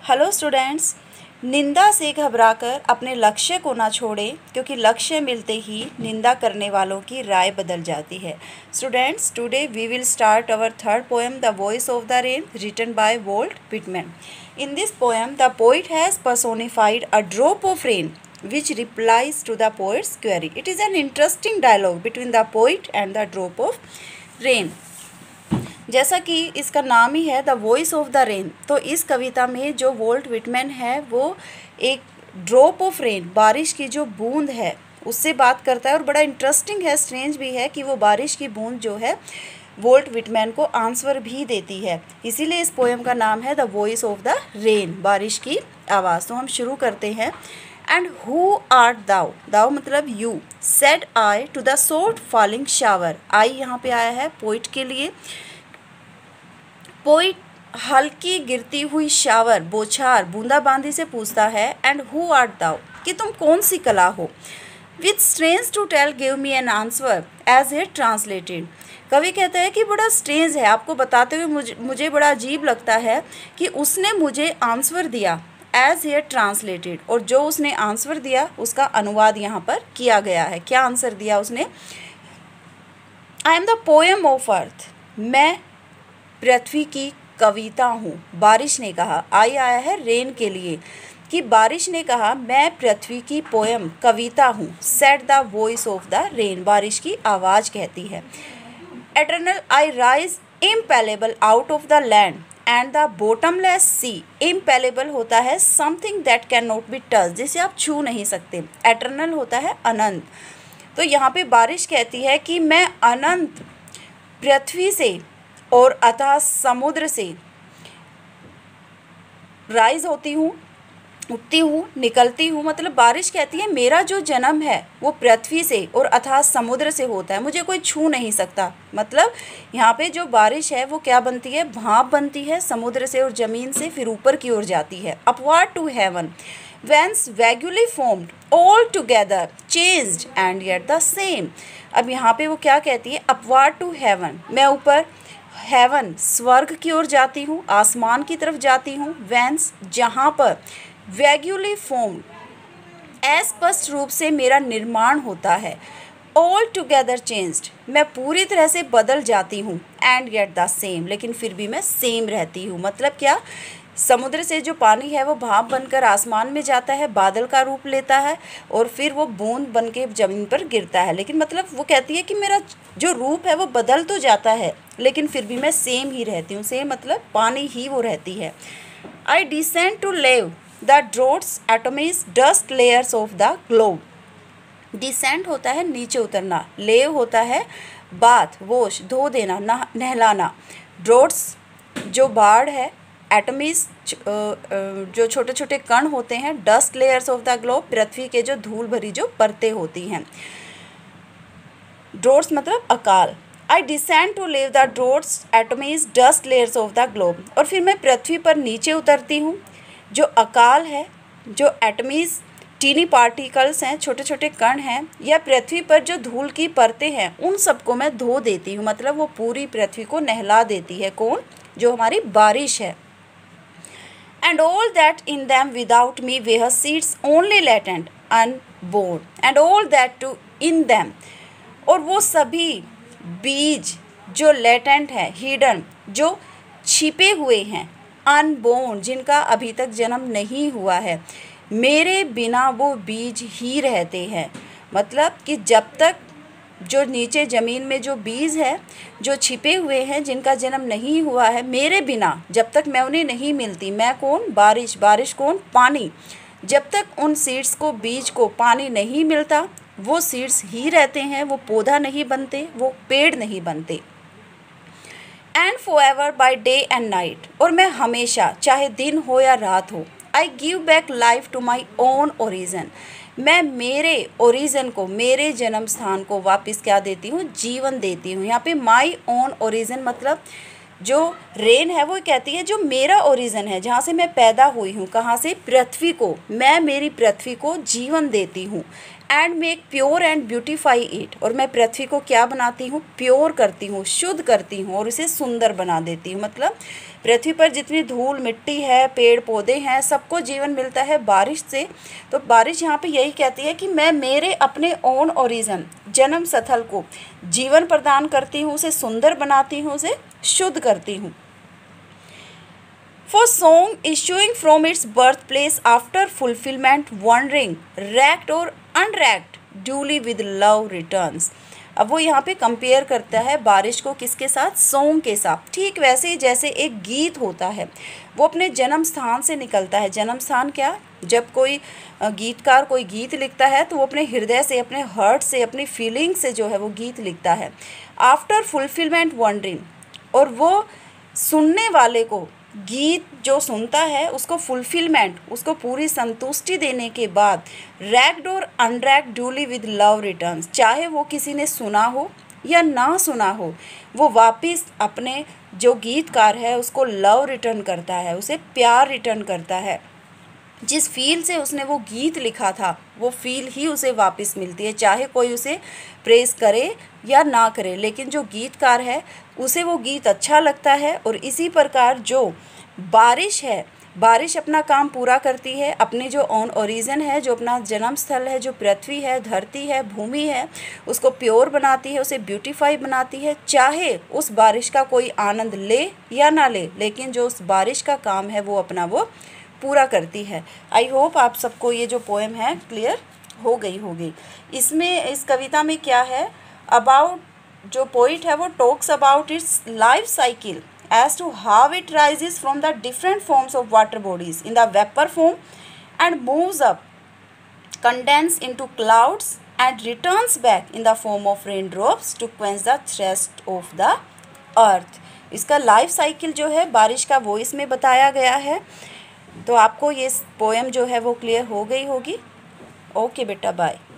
Hello students, निंदा से घबराकर अपने लक्ष्य को ना छोड़ें, क्योंकि लक्ष्य मिलते ही निंदा करने वालों की राय बदल जाती है। Students, today we will start our third poem the voice of the rain, written by Walt Whitman. In this poem, the poet has personified a drop of rain which replies to the poet's query. It is an interesting dialogue between the poet and the drop of rain. जैसा कि इसका नाम ही है the voice of the rain, तो इस कविता में जो वॉल्ट व्हिटमैन है वो एक ड्रॉप ऑफ रेन, बारिश की जो बूंद है, उससे बात करता है। और बड़ा इंटरेस्टिंग है, स्ट्रेंज भी है कि वो बारिश की बूंद जो है वॉल्ट व्हिटमैन को आंसर भी देती है। इसीलिए इस पोएम का नाम है the voice of the rain, बारिश की आवाज़। तो हम शुरू करते हैं। And who art thou, thou मतलब you, said I to the soft falling shower. I यहाँ पे आया है पोइट के लिए। पोइट हल्की गिरती हुई शावर, बौछार, बूंदाबांदी से पूछता है एंड हु आर्ट दाउ, कि तुम कौन सी कला हो। With strange to tell give me an answer as a translated. कवि कहता है कि बड़ा स्ट्रेंज है, आपको बताते हुए मुझे बड़ा अजीब लगता है कि उसने मुझे आंसर दिया एज ए ट्रांसलेटेड, और जो उसने आंसर दिया उसका अनुवाद यहाँ पर किया गया है। क्या आंसर दिया उसने? I am the poem of earth, मैं पृथ्वी की कविता हूँ। बारिश ने कहा, आई आया है रेन के लिए, कि बारिश ने कहा मैं पृथ्वी की पोएम कविता हूँ। Said the voice of the rain, बारिश की आवाज़ कहती है। Eternal I rise impalpable out of the land and the bottomless sea. Impalpable होता है something that can not be touch, जिसे आप छू नहीं सकते। एटर्नल होता है अनंत। तो यहाँ पे बारिश कहती है कि मैं अनंत पृथ्वी से और अथाह समुद्र से राइज होती हूँ, उठती हूँ, निकलती हूँ। मतलब बारिश कहती है मेरा जो जन्म है वो पृथ्वी से और अथाह समुद्र से होता है, मुझे कोई छू नहीं सकता। मतलब यहाँ पे जो बारिश है वो क्या बनती है? भाप बनती है समुद्र से और ज़मीन से, फिर ऊपर की ओर जाती है। Upward to heaven, whence vaguely formed, all together changed and yet the same। अब यहाँ पे वो क्या कहती है? अपवार्ड टू हेवन, मैं ऊपर, हेवन स्वर्ग की ओर जाती हूँ, आसमान की तरफ जाती हूँ। वेंस जहाँ पर, वैग्यूली फॉर्म्ड, अस्पष्ट रूप से मेरा निर्माण होता है। ऑल टुगेदर चेंज्ड, मैं पूरी तरह से बदल जाती हूँ। एंड येट द सेम, लेकिन फिर भी मैं सेम रहती हूँ। मतलब क्या? समुद्र से जो पानी है वो भाप बनकर आसमान में जाता है, बादल का रूप लेता है और फिर वो बूंद बन के ज़मीन पर गिरता है। लेकिन मतलब वो कहती है कि मेरा जो रूप है वो बदल तो जाता है, लेकिन फिर भी मैं सेम ही रहती हूँ। सेम मतलब पानी ही वो रहती है। I descend to lave the droughts atomies dust layers of the globe. Descend होता है नीचे उतरना, लेव होता है बाथ, वॉश, धो देना, नहलाना। ड्रॉट्स जो बाढ़ है, एटमीज जो छोटे छोटे कण होते हैं, dust layers of the globe, पृथ्वी के जो धूल भरी जो परतें होती हैं। ड्रॉट्स मतलब अकाल। I descend to leave the droughts atomies dust layers of the globe, और फिर मैं पृथ्वी पर नीचे उतरती हूँ। जो अकाल है, जो एटमीज टीनी पार्टिकल्स हैं, छोटे छोटे कण हैं, या पृथ्वी पर जो धूल की परतें हैं, उन सबको मैं धो देती हूँ। मतलब वो पूरी पृथ्वी को नहला देती है। कौन? जो हमारी बारिश है। And all that in them without me were seeds only latent, unborn, and all that too in them, और वो सभी बीज जो लेटेंट है, हिडन, जो छिपे हुए हैं, अनबोर्न, जिनका अभी तक जन्म नहीं हुआ है, मेरे बिना वो बीज ही रहते हैं। मतलब कि जब तक जो नीचे ज़मीन में जो बीज है, जो छिपे हुए हैं, जिनका जन्म नहीं हुआ है, मेरे बिना जब तक मैं उन्हें नहीं मिलती, मैं कौन? बारिश। बारिश कौन? पानी। जब तक उन सीड्स को, बीज को पानी नहीं मिलता, वो सीड्स ही रहते हैं, वो पौधा नहीं बनते, वो पेड़ नहीं बनते। And forever by day and night, और मैं हमेशा, चाहे दिन हो या रात हो, I give back life to my own origin, मैं मेरे ओरिजिन को, मेरे जन्म स्थान को वापस क्या देती हूँ? जीवन देती हूँ। यहाँ पे माई ओन ओरिजिन मतलब जो रेन है वो कहती है जो मेरा ओरिजिन है, जहाँ से मैं पैदा हुई हूँ, कहाँ से? पृथ्वी को, मैं मेरी पृथ्वी को जीवन देती हूँ। And make pure and beautify it, और मैं पृथ्वी को क्या बनाती हूँ, प्योर करती हूँ, शुद्ध करती हूँ और इसे सुंदर बना देती हूँ। मतलब पृथ्वी पर जितनी धूल मिट्टी है, पेड़ पौधे हैं, सबको जीवन मिलता है बारिश से। तो बारिश यहाँ पे यही कहती है कि मैं मेरे अपने ओन ओरिजिन जन्म स्थल को जीवन प्रदान करती हूँ, उसे सुंदर बनाती हूँ, उसे शुद्ध करती हूँ। For song issuing from its birthplace after fulfillment, wandering, racked or unracked, duly with love returns। अब वो यहाँ पे कंपेयर करता है बारिश को किसके साथ, सॉन्ग के साथ। ठीक वैसे ही जैसे एक गीत होता है, वो अपने जन्म स्थान से निकलता है। जन्म स्थान क्या, जब कोई गीतकार कोई गीत लिखता है तो वो अपने हृदय से, अपने हार्ट से, अपनी फीलिंग से जो है वो गीत लिखता है। आफ्टर फुलफिलमेंट वॉन्डरिंग, और वो सुनने वाले को, गीत जो सुनता है उसको फुलफिलमेंट, उसको पूरी संतुष्टि देने के बाद रैक्ड और unrecked duly with love returns, चाहे वो किसी ने सुना हो या ना सुना हो, वो वापस अपने जो गीतकार है उसको लव रिटर्न करता है, उसे प्यार रिटर्न करता है। जिस फील से उसने वो गीत लिखा था वो फील ही उसे वापस मिलती है, चाहे कोई उसे प्रेज़ करे या ना करे, लेकिन जो गीतकार है उसे वो गीत अच्छा लगता है। और इसी प्रकार जो बारिश है, बारिश अपना काम पूरा करती है, अपनी जो ऑन ओरिजिन है, जो अपना जन्म स्थल है, जो पृथ्वी है, धरती है, भूमि है, उसको प्योर बनाती है, उसे ब्यूटीफाई बनाती है, चाहे उस बारिश का कोई आनंद ले या ना ले, लेकिन जो उस बारिश का काम है वो अपना वो पूरा करती है। आई होप आप सबको ये जो पोएम है क्लियर हो गई होगी। इसमें इस कविता में क्या है, अबाउट, जो पोइट है वो talks about its life cycle as to how it rises from the different forms of water bodies in the vapor form and moves up, condenses into clouds and returns back in the form of raindrops to quench the thirst of the earth। इसका life cycle जो है बारिश का वो इसमें बताया गया है। तो आपको ये पोएम जो है वो क्लियर हो गई होगी। ओके बेटा, बाय।